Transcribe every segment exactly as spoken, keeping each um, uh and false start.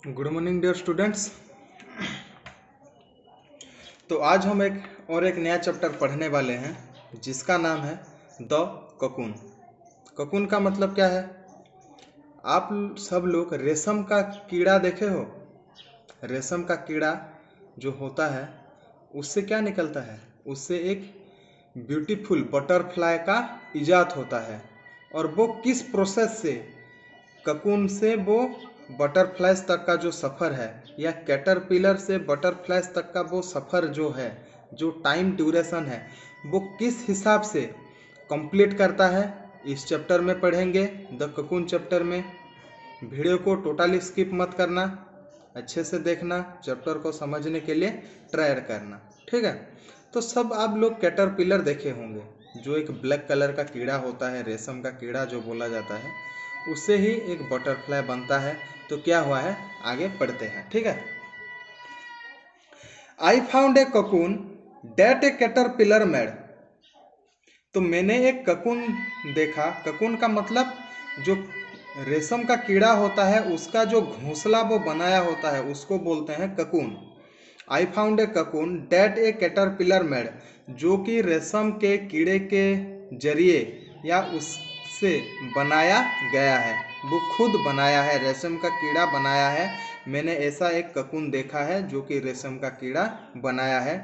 Good morning dear students. तो आज हम एक और एक नया चैप्टर पढ़ने वाले हैं जिसका नाम है द ककून। ककून का मतलब क्या है? आप सब लोग रेशम का कीड़ा देखे हो? रेशम का कीड़ा जो होता है उससे क्या निकलता है? उससे एक ब्यूटीफुल बटरफ्लाई का इजाद होता है। और वो किस प्रोसेस से ककून से वो बटरफ्लाइज तक का जो सफ़र है या कैटरपिलर से बटरफ्लाइज तक का वो सफ़र जो है, जो टाइम ड्यूरेशन है, वो किस हिसाब से कंप्लीट करता है, इस चैप्टर में पढ़ेंगे, द ककून चैप्टर में। वीडियो को टोटली स्किप मत करना, अच्छे से देखना, चैप्टर को समझने के लिए ट्राई करना, ठीक है। तो सब आप लोग कैटरपिलर देखे होंगे, जो एक ब्लैक कलर का कीड़ा होता है, रेशम का कीड़ा जो बोला जाता है, उससे ही एक बटरफ्लाई बनता है। तो क्या हुआ है, आगे पढ़ते हैं, ठीक है। I found a cocoon that a caterpillar made. तो मैंने एक ककून देखा। ककून का मतलब जो रेशम का कीड़ा होता है उसका जो घोंसला वो बनाया होता है उसको बोलते हैं cocoon. I found a cocoon that a caterpillar made, जो कि रेशम के कीड़े के जरिए या उससे बनाया गया है, वो खुद बनाया है, रेशम का कीड़ा बनाया है। मैंने ऐसा एक ककून देखा है जो कि रेशम का कीड़ा बनाया है।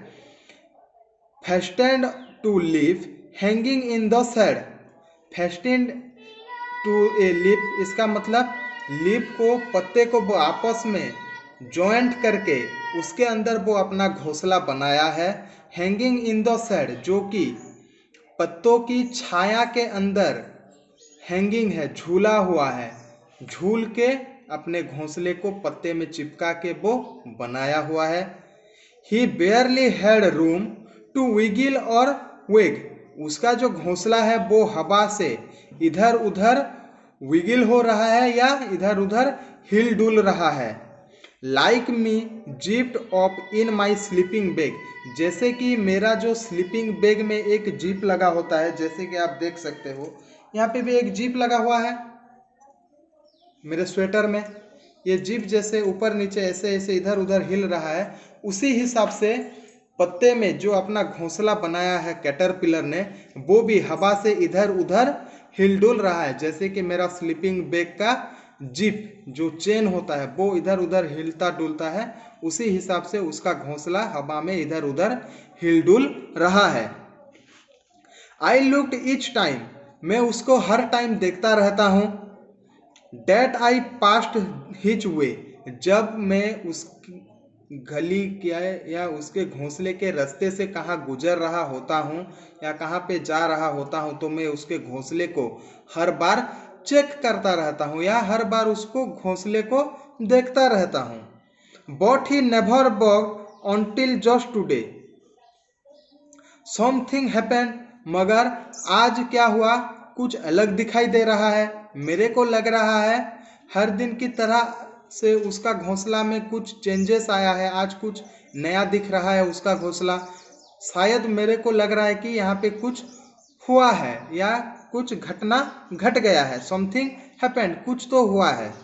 Fastened to leaf hanging in the shade. Fastened to a leaf, इसका मतलब लीफ को, पत्ते को वो आपस में जॉइंट करके उसके अंदर वो अपना घोंसला बनाया है। हैंगिंग इन द शेड, जो कि पत्तों की छाया के अंदर हैंगिंग है, झूला हुआ है, झूल के अपने घोंसले को पत्ते में चिपका के वो बनाया हुआ है। He barely had room to wiggle और वेग, उसका जो घोंसला है वो हवा से इधर उधर विगिल हो रहा है या इधर उधर हिल डुल रहा है। Like me zipped off in my sleeping bag, जैसे कि मेरा जो स्लीपिंग बैग में एक जिप लगा होता है, जैसे कि आप देख सकते हो यहाँ पे भी एक जिप लगा हुआ है मेरे स्वेटर में। ये जिप जैसे ऊपर नीचे ऐसे ऐसे इधर उधर हिल रहा है, उसी हिसाब से पत्ते में जो अपना घोंसला बनाया है कैटरपिलर ने, वो भी हवा से इधर उधर हिलडुल रहा है। जैसे कि मेरा स्लीपिंग बैग का जिप जो चेन होता है वो इधर उधर हिलता डुलता है, उसी हिसाब से उसका घोंसला हवा में इधर उधर हिलडुल रहा है। आई लुक्ड ईच टाइम, मैं उसको हर टाइम देखता रहता हूँ। That I passed each way, जब मैं उस गली क्या या उसके घोंसले के रास्ते से कहाँ गुजर रहा होता हूँ या कहाँ पे जा रहा होता हूँ, तो मैं उसके घोंसले को हर बार चेक करता रहता हूँ या हर बार उसको घोंसले को देखता रहता हूँ। बट ही नेवर बॉग until just today something happened, मगर आज क्या हुआ, कुछ अलग दिखाई दे रहा है। मेरे को लग रहा है हर दिन की तरह से उसका घोंसला में कुछ चेंजेस आया है, आज कुछ नया दिख रहा है उसका घोंसला। शायद मेरे को लग रहा है कि यहाँ पे कुछ हुआ है या कुछ घटना घट गया है। समथिंग हैपेंड, कुछ तो हुआ है।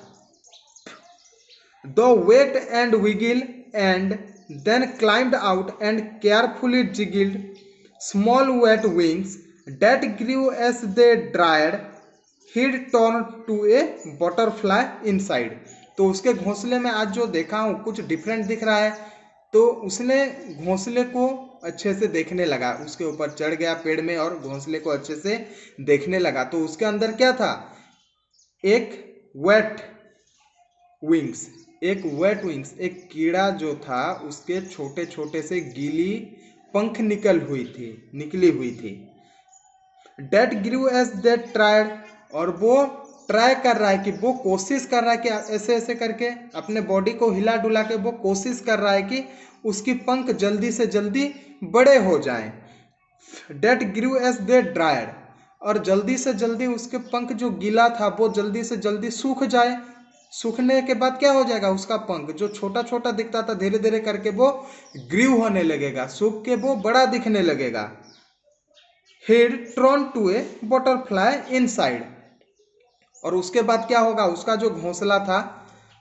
The wet and wiggle and then climbed out and carefully jiggled small wet wings that grew as they dried, he'd turned to a butterfly inside। तो उसके घोंसले में आज जो देखा हूँ कुछ डिफरेंट दिख रहा है, तो उसने घोंसले को अच्छे से देखने लगा, उसके ऊपर चढ़ गया पेड़ में और घोंसले को अच्छे से देखने लगा। तो उसके अंदर क्या था, एक वेट विंग्स, एक वेट विंग्स, एक कीड़ा जो था उसके छोटे छोटे से गीली पंख निकल हुई थी निकली हुई थी। That grew as that tried, और वो ट्राई कर रहा है कि वो कोशिश कर रहा है कि ऐसे ऐसे करके अपने बॉडी को हिला डुला के वो कोशिश कर रहा है कि उसकी पंख जल्दी से जल्दी बड़े हो जाएं। That grew as that dried, और जल्दी से जल्दी उसके पंख जो गीला था वो जल्दी से जल्दी सूख जाए। सूखने के बाद क्या हो जाएगा, उसका पंख जो छोटा छोटा दिखता था धीरे धीरे करके वो ग्रीव होने लगेगा, सूख के वो बड़ा दिखने लगेगा। He'd turned to a butterfly inside, और उसके बाद क्या होगा, उसका जो घोंसला था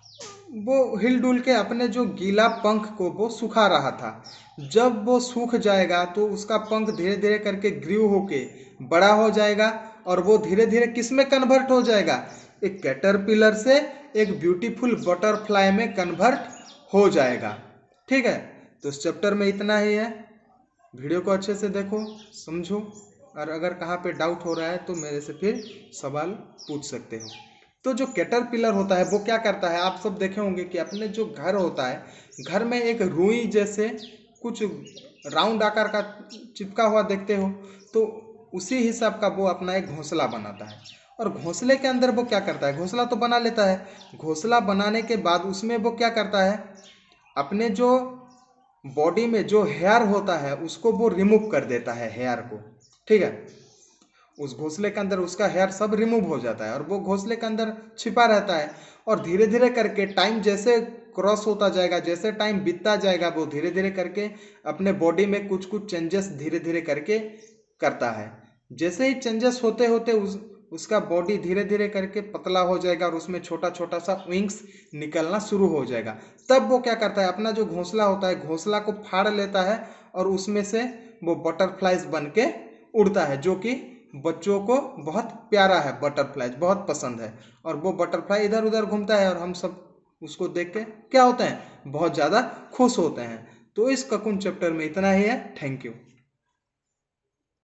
वो हिल डुल के अपने जो गीला पंख को वो सुखा रहा था। जब वो सूख जाएगा तो उसका पंख धीरे धीरे करके ग्रीव होके बड़ा हो जाएगा और वो धीरे धीरे किस में कन्वर्ट हो जाएगा, एक कैटरपिलर से एक ब्यूटीफुल बटरफ्लाई में कन्वर्ट हो जाएगा। ठीक है, तो इस चैप्टर में इतना ही है। वीडियो को अच्छे से देखो, समझो, और अगर कहाँ पे डाउट हो रहा है तो मेरे से फिर सवाल पूछ सकते हो। तो जो कैटरपिलर होता है वो क्या करता है, आप सब देखे होंगे कि अपने जो घर होता है, घर में एक रुई जैसे कुछ राउंड आकार का चिपका हुआ देखते हो, तो उसी हिसाब का वो अपना एक घोंसला बनाता है। और घोंसले के अंदर वो क्या करता है, घोंसला तो बना लेता है, घोंसला बनाने के बाद उसमें वो क्या करता है, अपने जो बॉडी में जो हेयर होता है उसको वो रिमूव कर देता है, हेयर को। ठीक है, उस घोंसले के अंदर उसका हेयर सब रिमूव हो जाता है और वो घोंसले के अंदर छिपा रहता है। और धीरे धीरे करके टाइम जैसे क्रॉस होता जाएगा, जैसे टाइम बीतता जाएगा, वो धीरे धीरे करके अपने बॉडी में कुछ कुछ चेंजेस धीरे धीरे करके करता है। जैसे ही चेंजेस होते होते उस उसका बॉडी धीरे धीरे करके पतला हो जाएगा और उसमें छोटा छोटा सा विंग्स निकलना शुरू हो जाएगा। तब वो क्या करता है, अपना जो घोंसला होता है घोंसला को फाड़ लेता है और उसमें से वो बटरफ्लाइज बन के उड़ता है, जो कि बच्चों को बहुत प्यारा है, बटरफ्लाई बहुत पसंद है। और वो बटरफ्लाई इधर उधर घूमता है और हम सब उसको देख के क्या होते हैं, बहुत ज़्यादा खुश होते हैं। तो इस ककून चैप्टर में इतना ही है। Thank you.